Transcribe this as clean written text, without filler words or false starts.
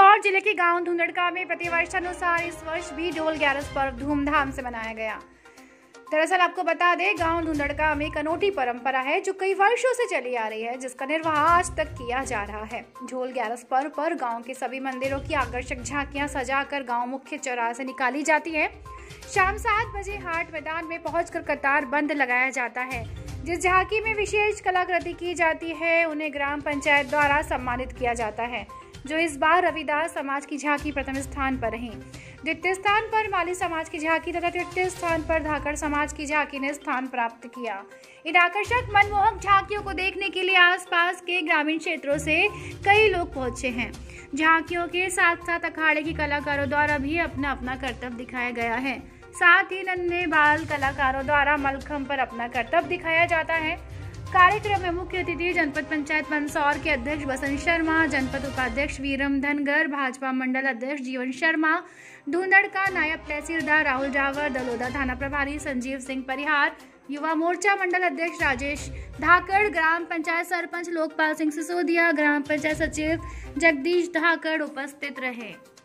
सीहोर जिले के गांव धुंधड़का में प्रतिवर्ष अनुसार इस वर्ष भी ढोल ग्यारस पर्व धूमधाम से मनाया गया। दरअसल आपको बता दें, गांव धुंधड़का में एक अनोखी परंपरा है जो कई वर्षों से चली आ रही है, जिसका निर्वाह आज तक किया जा रहा है। ढोल ग्यारस पर्व पर गांव के सभी मंदिरों की आकर्षक झांकियां सजाकर गांव मुख्य चौराहे से निकाली जाती है। शाम 7 बजे हाट मैदान में पहुंचकर कतार बंद लगाया जाता है। जिस झांकी में विशेष कलाकृति की जाती है उन्हें ग्राम पंचायत द्वारा सम्मानित किया जाता है, जो इस बार रविदास समाज की झांकी प्रथम स्थान पर रही। द्वितीय स्थान पर माली समाज की झांकी तथा तृतीय स्थान पर धाकड़ समाज की झांकी ने स्थान प्राप्त किया। इन आकर्षक मनमोहक झांकियों को देखने के लिए आसपास के ग्रामीण क्षेत्रों से कई लोग पहुंचे हैं। झांकियों के साथ साथ अखाड़े के कलाकारों द्वारा भी अपना अपना कर्तव्य दिखाया गया है। साथ ही नन्हे बाल कलाकारों द्वारा मलखम्ब पर अपना कर्तव्य दिखाया जाता है। कार्यक्रम में मुख्य अतिथि जनपद पंचायत मंदसौर के अध्यक्ष बसंत शर्मा, जनपद उपाध्यक्ष वीरम धनगर, भाजपा मंडल अध्यक्ष जीवन शर्मा, धुंधड़का नायब तहसीलदार राहुल जावर, दलोदा थाना प्रभारी संजीव सिंह परिहार, युवा मोर्चा मंडल अध्यक्ष राजेश धाकड़, ग्राम पंचायत सरपंच लोकपाल सिंह सिसोदिया, ग्राम पंचायत सचिव जगदीश धाकड़ उपस्थित रहे।